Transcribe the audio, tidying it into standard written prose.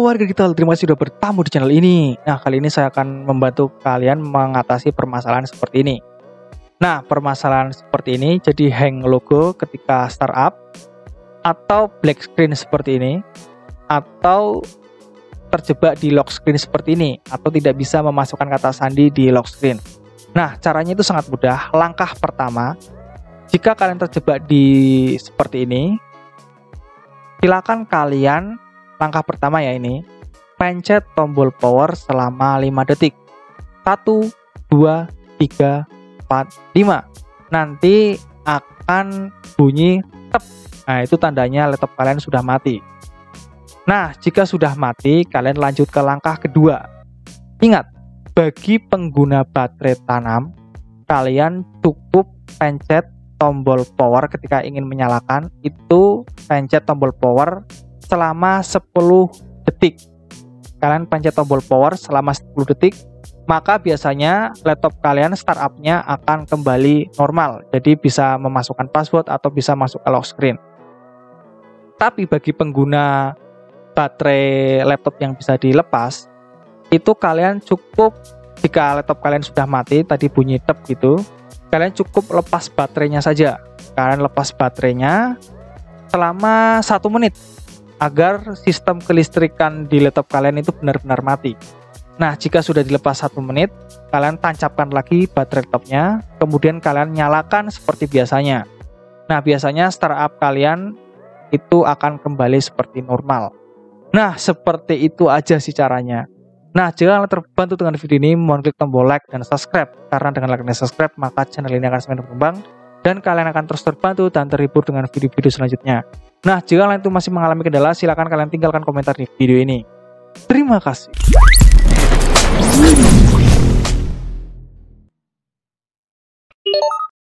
warga digital, terima kasih sudah bertamu di channel ini. Nah, kali ini saya akan membantu kalian mengatasi permasalahan seperti ini. Nah, permasalahan seperti ini jadi hang logo ketika startup, atau black screen seperti ini, atau terjebak di lock screen seperti ini, atau tidak bisa memasukkan kata sandi di lock screen. Nah, caranya itu sangat mudah. Langkah pertama, jika kalian terjebak di seperti ini, silakan kalian langkah pertama ya ini, pencet tombol power selama 5 detik. 1, 2, 3, 4, 5. Nanti akan bunyi tep. Nah, itu tandanya laptop kalian sudah mati. Nah, jika sudah mati, kalian lanjut ke langkah kedua. Ingat, bagi pengguna baterai tanam, kalian cukup pencet tombol power ketika ingin menyalakan, itu pencet tombol power selama 10 detik. Kalian pencet tombol power selama 10 detik, maka biasanya laptop kalian startupnya akan kembali normal. Jadi bisa memasukkan password atau bisa masuk ke lock screen. Tapi bagi pengguna baterai laptop yang bisa dilepas, itu kalian cukup, jika laptop kalian sudah mati, tadi bunyi tep gitu, kalian cukup lepas baterainya saja. Kalian lepas baterainya selama 1 menit agar sistem kelistrikan di laptop kalian itu benar-benar mati. Nah, jika sudah dilepas 1 menit, kalian tancapkan lagi baterai laptopnya, kemudian kalian nyalakan seperti biasanya. Nah, biasanya startup kalian itu akan kembali seperti normal. Nah, seperti itu aja sih caranya. Nah, jika kalian terbantu dengan video ini, mohon klik tombol like dan subscribe. Karena dengan like dan subscribe, maka channel ini akan semakin berkembang, dan kalian akan terus terbantu dan terhibur dengan video-video selanjutnya. Nah, jika kalian itu masih mengalami kendala, silakan kalian tinggalkan komentar di video ini. Terima kasih.